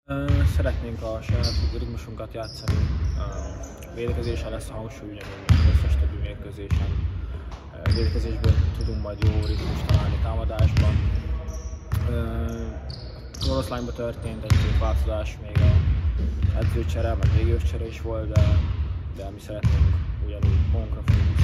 Szeretnénk a saját ritmusunkat játszani. Védekezésen lesz a hangsúly, ugyanúgy az összes többi mérkőzésen. Védekezésből tudunk majd jó ritmust találni támadásban. Oroszlányban történt egy-két változás, még az edzőcsere, meg végőscsere is volt, de mi szeretnénk ugyanúgy magunkra fogni